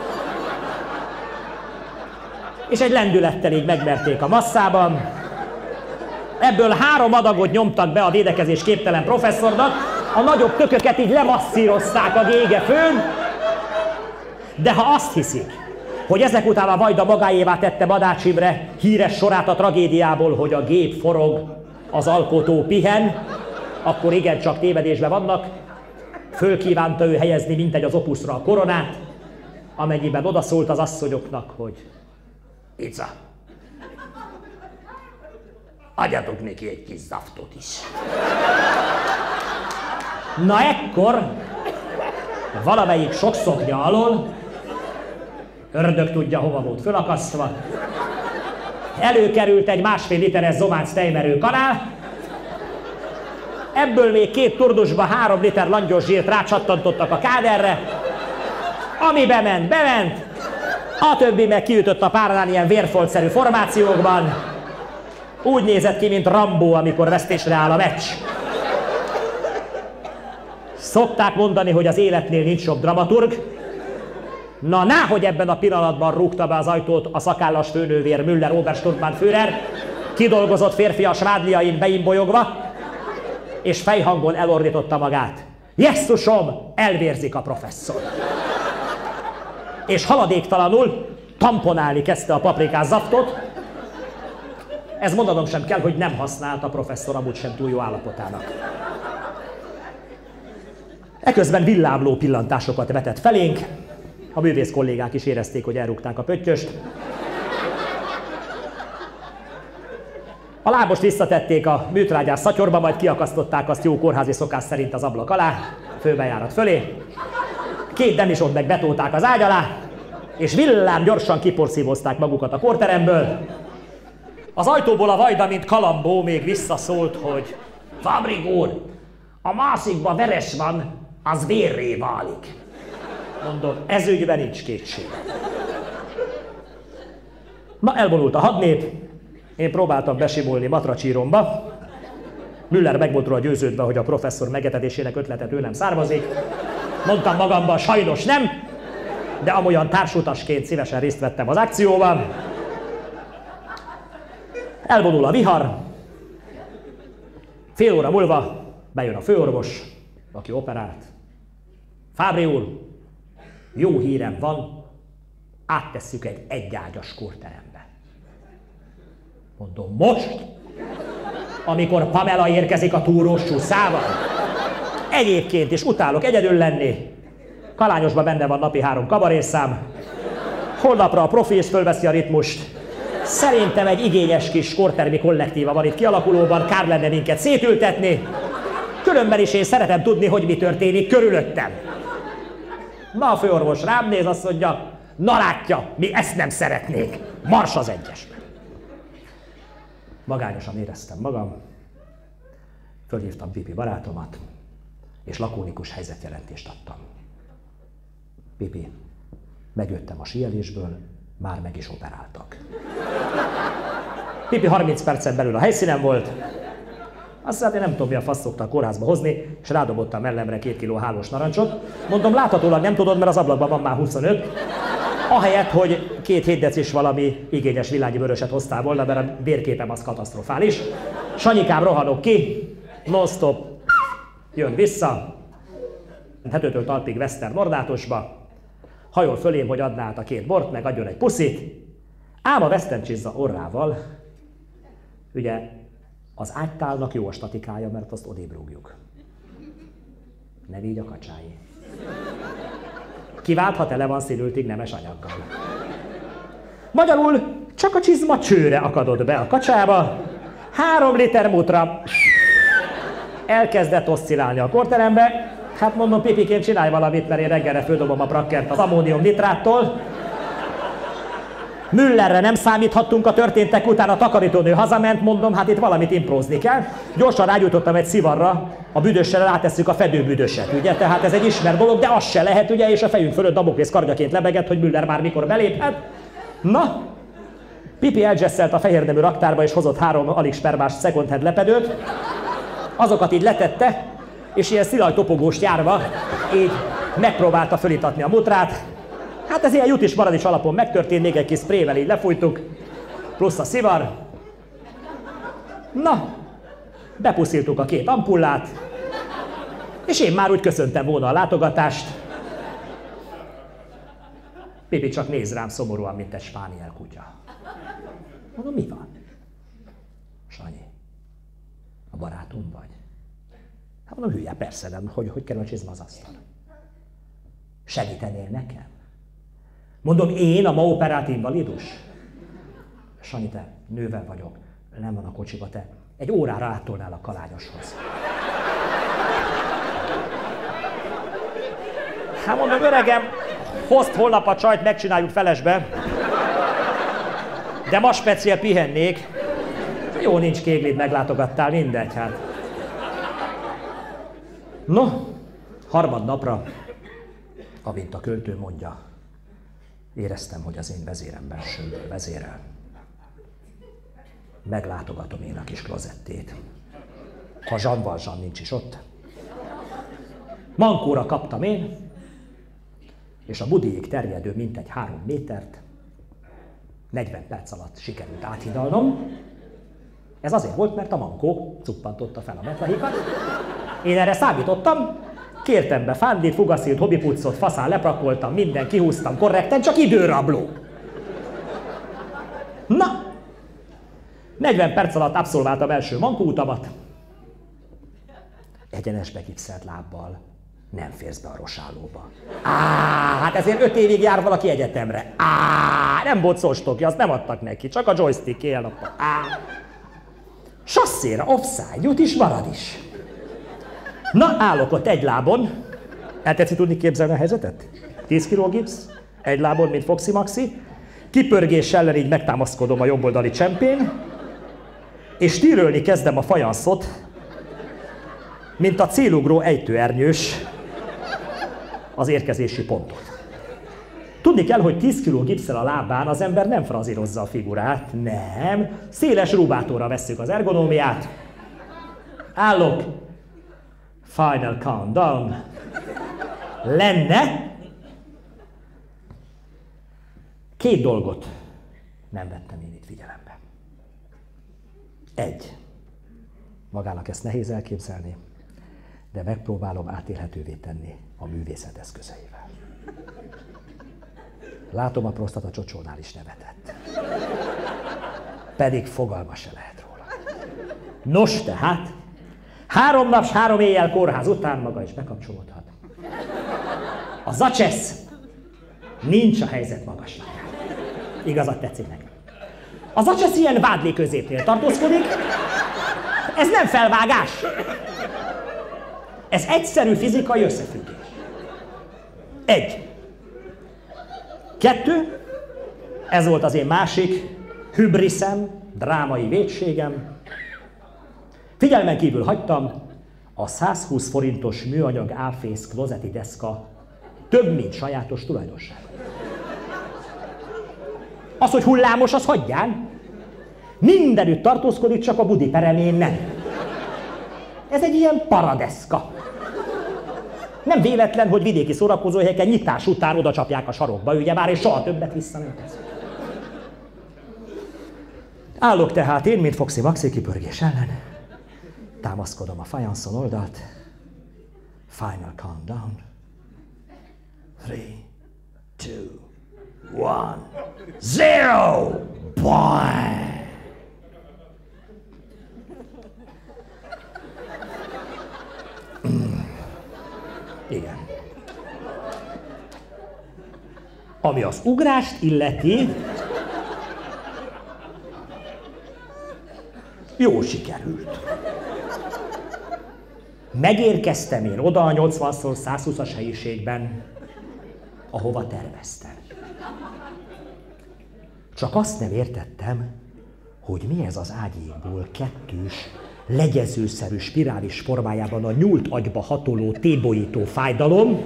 S1: és egy lendülettel így megmerték a masszában. Ebből 3 adagot nyomtak be a védekezés képtelen professzornak, a nagyobb tököket így lemasszírozták a gégefőn, de ha azt hiszik, hogy ezek után a Vajda magáévá tette Badács Imre híres sorát a tragédiából, hogy a gép forog, az alkotó pihen, akkor igencsak tévedésben vannak. Fölkívánta ő helyezni mintegy az opuszra a koronát, amennyiben odaszólt az asszonyoknak, hogy
S2: Ica, adjatok neki egy kis zaftot is.
S1: na ekkor valamelyik sok szoknya alól, ördög tudja hova volt fölakasztva, előkerült egy 1,5 literes zománc tejmerő kanál, ebből még 2 turdusba 3 liter langyos zsírt rácsattantottak a káderre, ami bement, a többi meg kiütött a párnán ilyen vérfoltszerű formációkban. Úgy nézett ki, mint Rambó, amikor vesztésre áll a meccs. Szokták mondani, hogy az életnél nincs sok dramaturg. Na, náhogy ebben a pillanatban rúgta be az ajtót a szakállas főnővér Müller Obersturmbannführer, kidolgozott férfias vádliain beimbolyogva, és fejhangon elordította magát. Jesszusom, elvérzik a professzor. És haladéktalanul tamponálni kezdte a paprikás zaftot. Ez mondanom sem kell, hogy nem használt a professzor amúgy sem túl jó állapotának. Eközben villámló pillantásokat vetett felénk, a művész kollégák is érezték, hogy elrúgták a pöttyöst. A lábost visszatették a műtrágyás szatyorba, majd kiakasztották azt jó kórházi szokás szerint az ablak alá, a főbejárat fölé. 2 demisont meg betolták az ágy alá, és villám gyorsan kiporszívozták magukat a kórteremből. Az ajtóból a vajda, mint Kalambó, még visszaszólt, hogy Fabrik úr, a másikba veres van, az vérré válik. Mondom, ez ügyben nincs kétség. Na, elvonult a hadnép, én próbáltam besimulni matracsíromba. Müller meg volt róla győződve, hogy a professzor megetetésének ötlete tőlem származik. Mondtam magamban, sajnos nem, de amolyan társutasként szívesen részt vettem az akcióban. Elvonul a vihar. Fél óra múlva bejön a főorvos, aki operált. Fábri úr, jó hírem van, áttesszük egy egyágyas kórterembe. Mondom, most? Amikor Pamela érkezik a túrós csúszával? Egyébként is utálok egyedül lenni. Kalányosban benne van napi 3 kabarészám. Holnapra a profi is fölveszi a ritmust. Szerintem egy igényes kis kórtermi kollektíva van itt kialakulóban, kár lenne minket szétültetni. Különben is én szeretem tudni, hogy mi történik körülöttem. Na, a főorvos rám néz, azt mondja, na látja, mi ezt nem szeretnénk. Mars az egyesbe. Magányosan éreztem magam, fölhívtam Pipi barátomat, és lakónikus helyzetjelentést adtam. Pipi, megjöttem a síelésből, már meg is operáltak. Pipi 30 percen belül a helyszínen volt, aztán én nem tudom, mi a fasz szokta a kórházba hozni, és rádobott a mellemre 2 kiló hálós narancsot. Mondom, láthatólag nem tudod, mert az ablakban van már 25. Ahelyett, hogy 2 7 decis valami igényes világi vöröset hoztál volna, mert a vérképem az katasztrofális. Sanyikám, rohanok ki, non-stop, jön vissza, hetőtől talpig Western Nordátosba, hajol fölém, hogy adná át a 2 bort, meg adjon egy puszit, ám a Western csizza orrával, ugye az ágytálnak jó a statikája, mert azt odébb rúgjuk. Ne vigy a kacsáé. Kivált, ha tele van színültig nemes anyaggal. Magyarul csak a csizma csőre akadott be a kacsába, 3 liter mutra elkezdett oszcillálni a kórterembe. Hát mondom, Pipikém, csinálj valamit, mert én reggelre földobom a prakkert az ammónium nitráttól. Müllerre nem számíthattunk a történtek után, a takarítónő hazament, mondom, hát itt valamit imprózni kell. Gyorsan rágyújtottam egy szivarra, a büdössel rátesszük a fedőbüdöset, ugye? Tehát ez egy ismert dolog, de az se lehet, ugye? És a fejünk fölött Damoklész kardjaként lebegett, hogy Müller már mikor beléphet. Na, Pipi eldzsesszelt a fehérnemű raktárba, és hozott 3 alig spermás second hand lepedőt. Azokat így letette, és ilyen szilajtopogóst járva, így megpróbálta fölitatni a mutrát. Hát ez ilyen jut is marad is alapon megtörtént, még egy kis sprével így lefújtuk, plusz a szivar. Na, bepusziltuk a 2 ampullát, és én már úgy köszöntem volna a látogatást. Pipi csak néz rám szomorúan, mint egy spániel kutya. Mondom, mi van? Sanyi, a barátom vagy? Hát mondom, hülye, persze nem, hogy kerül a csizma az asztal. Segítenél nekem? Mondom, én a ma operált invalidus? Sanyi, te nővel vagyok, nem van a kocsiba, te egy órára áttolnál a Kalányoshoz. Hát mondom, öregem, hozd holnap a csajt, megcsináljuk felesbe. De ma speciál pihennék. Jó, nincs Kéglid, meglátogattál, mindegy, hát. No, harmadnapra, amint a költő mondja, éreztem, hogy az én vezérem belsőből vezérel. Meglátogatom én a kis klozettét. Ha Jean Valjean nincs is ott. Mankóra kaptam én, és a budiig terjedő mintegy 3 métert 40 perc alatt sikerült áthidalnom. Ez azért volt, mert a mankó cuppantotta fel a metlahikat. Én erre számítottam, Kértem be fándit, fugaszilt, hobbipuccot, faszán leprakoltam, minden kihúztam korrekten, csak időrabló. Na, 40 perc alatt abszolváltam első mankóutamat. Egyenesbe gipszelt lábbal nem férsz be a rosállóba. Hát ezért 5 évig jár valaki egyetemre. Nem volt szóstokja, azt nem adtak neki, csak a joystick éjjel-nappal. Sasszéra, offside, jut is, marad is. Na, állok ott egy lábon. El tetszik tudni képzelni a helyzetet? 10 kg gipsz, egy lábon, mint Foxy Maxi. Kipörgés ellen így megtámaszkodom a jobboldali csempén, és tírölni kezdem a fajanszot, mint a célugró ejtőernyős az érkezési pontot. Tudni kell, hogy 10 kg gipszel a lábán az ember nem frazírozza a figurát, nem. Széles rubátorra vesszük az ergonómiát. Állok. Final countdown. Lenne. 2 dolgot nem vettem én itt figyelembe. 1. Magának ezt nehéz elképzelni, de megpróbálom átélhetővé tenni a művészet eszközeivel. Látom, a prostata csocsónál is nevetett. Pedig fogalma se lehet róla. Nos tehát, 3 nap, 3 éjjel kórház után maga is bekapcsolódhat. A zacsesz nincs a helyzet magaslatán. Igazat tetszik nekem. A zacsesz ilyen vádli középnél tartózkodik. Ez nem felvágás. Ez egyszerű fizikai összefüggés. 1. 2. Ez volt az én másik hübriszem, drámai vétségem. Figyelmen kívül hagytam a 120 forintos műanyag áfész klozeti deszka több mint sajátos tulajdonsága. Az, hogy hullámos, az hagyján. Mindenütt tartózkodik, csak a budi peremén nem. Ez egy ilyen paradeszka. Nem véletlen, hogy vidéki szórakozóhelyeken nyitás után oda csapják a sarokba, ugye már, és soha többet vissza nem tesz. Állok tehát én, mint Foxy Maxi kipörgés ellen. Támaszkodom a fajanszon oldalt. Final countdown. 3, 2, 1, 0! Boy! Igen. Ami az ugrást illeti, jó sikerült. Megérkeztem én oda a 80x120-as helyiségben, ahova terveztem. Csak azt nem értettem, hogy mi ez az ágyékból kettős, legyezőszerű spirális formájában a nyúlt agyba hatoló, tébolyító fájdalom.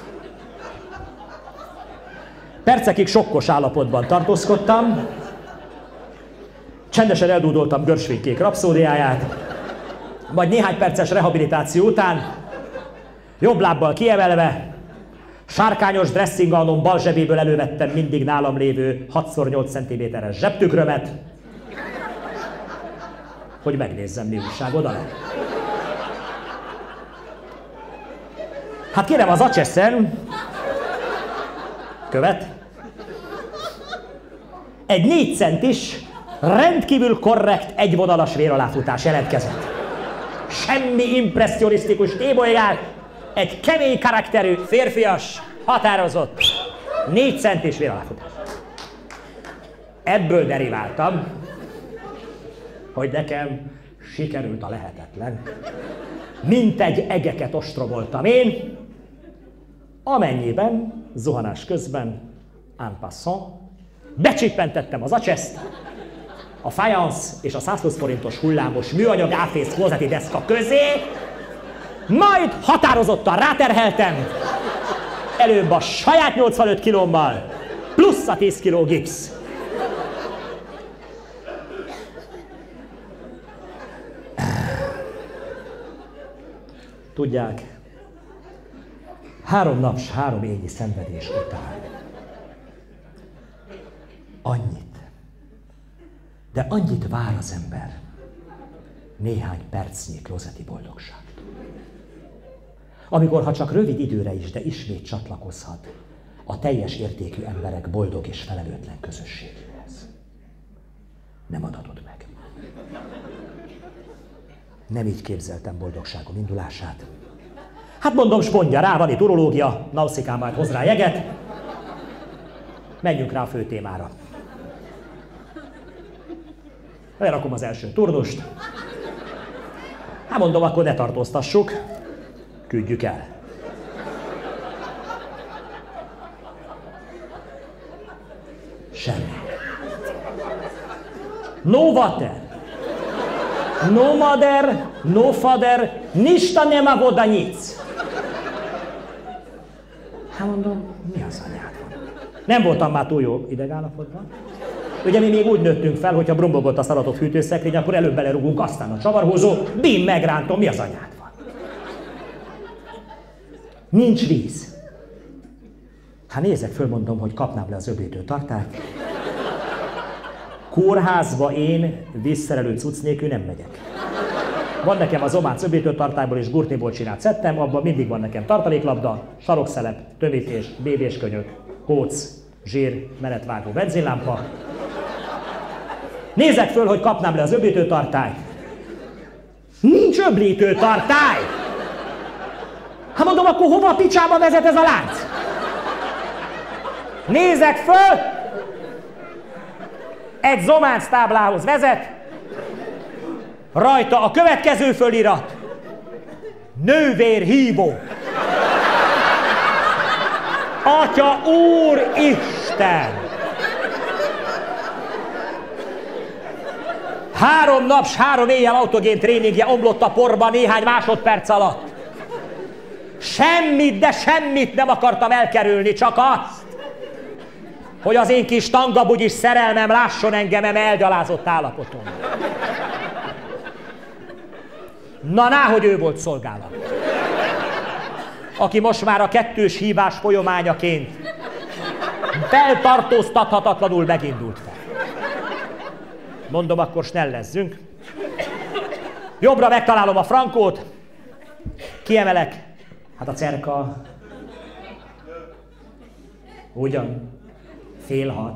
S1: Percekig sokkos állapotban tartózkodtam, csendesen eldúdoltam Görsvénykék rapszódiáját, majd néhány perces rehabilitáció után, jobb lábbal kiemelve, sárkányos dressingalnom bal zsebéből elővettem mindig nálam lévő 6x8 cm-es zsebtükrömet, hogy megnézzem, mi újság oda. Hát kérem, az acseszen követ egy 4 centis, rendkívül korrekt, egyvonalas véraláfutás jelentkezett. Semmi impresszionisztikus tébolygás, egy kemény karakterű, férfias, határozott, 4 centis véraláfutás. Ebből deriváltam, hogy nekem sikerült a lehetetlen. Mintegy egeket ostromoltam én, amennyiben zuhanás közben, en passant, becsippentettem az acseszt, a fajansz és a 120 forintos hullámos műanyag áfész klozeti deszka közé, majd határozottan ráterheltem, előbb a saját 85 kilómmal, plusz a 10 kg gipsz. Tudják, 3 nap s 3 éjnyi szenvedés után annyit, de annyit vár az ember néhány percnyi klozeti boldogságtól. Amikor ha csak rövid időre is, de ismét csatlakozhat a teljes értékű emberek boldog és felelőtlen közösségéhez. Nem adatod meg. Nem így képzeltem boldogságom indulását. Hát mondom, spondja rá, van itt urológia, Nauszikám majd hoz rá jeget. Menjünk rá a fő témára. Lerakom az első turnust. Hát mondom, akkor ne tartóztassuk, küldjük el. Semmi. No water, no mother, no father, ništa nema voda nic. Hát mondom, mi az anyád van? Nem voltam már túl jó idegállapotban. Ugye mi még úgy nőttünk fel, hogyha brombogott a szaratott hűtőszekrény, akkor előbb belerugunk, aztán a csavarhúzó, bim, megrántom, mi az anyád van? Nincs víz. Hát nézek föl, mondom, hogy kapnám le az öblítő tartályt. Kórházba én vízszerelő cucc nélkül nem megyek. Van nekem az Ománc öblítő tartályból és gurtniból csinált szettem, abban mindig van nekem tartaléklabda, sarokszelep, tömítés, bébés könyök, kóc, zsír, menetvágó benzinlámpa. Nézek föl, hogy kapnám le az öblítő tartályt. Nincs öblítő tartály! Hát mondom, akkor hova a picsába vezet ez a lánc? Nézek föl! Egy Zománc táblához vezet, rajta a következő fölirat. Nővérhívó. Atya Úristen! 3 nap s 3 éjjel autogén tréningje omlott a porba néhány másodperc alatt. Semmit, de semmit nem akartam elkerülni, csak azt, hogy az én kis tangabugyis szerelmem lásson engem elgyalázott állapoton. Na, náhogy ő volt szolgálat. Aki most már a 2-s hívás folyamányaként feltartóztathatatlanul megindult fel. Mondom, akkor snellezzünk. Jobbra megtalálom a frankót, kiemelek. Hát a cerka... Ugyan? 5:30.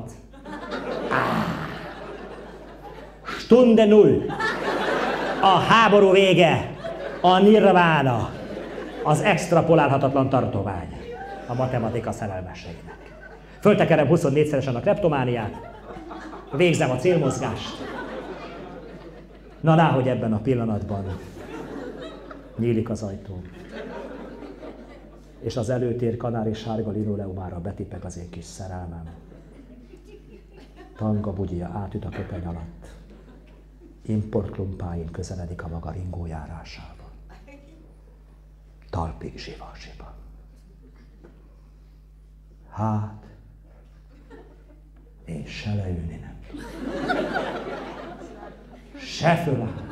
S1: Stunde null. A háború vége. A nirvána. Az extrapolálhatatlan tartomány. A matematika szerelmeseinek. Föltekerem 24-szeresen a kleptomániát. Végzem a célmozgást. Na, náhogy ebben a pillanatban nyílik az ajtó. És az előtér kanári sárga linoleumára betipeg az én kis szerelmem. Tanga bugyja átüt a köpeny alatt. Importklumpáim közeledik a maga ringójárásába. Talpig zsiva-zsiva. Hát, én se leülni nem tudom. Se fölállni.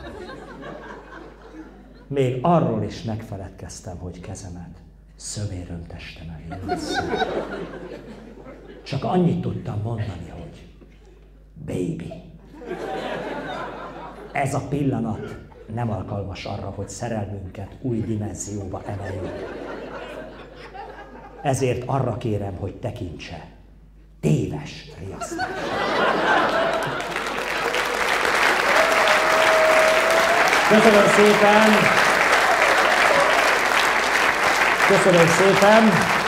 S1: Még arról is megfeledkeztem, hogy kezemet szövéröm testemen nyújtsz. Csak annyit tudtam mondani, hogy baby, ez a pillanat nem alkalmas arra, hogy szerelmünket új dimenzióba emeljük. Ezért arra kérem, hogy tekintse téves riasztás. Köszönöm szépen! Köszönöm szépen!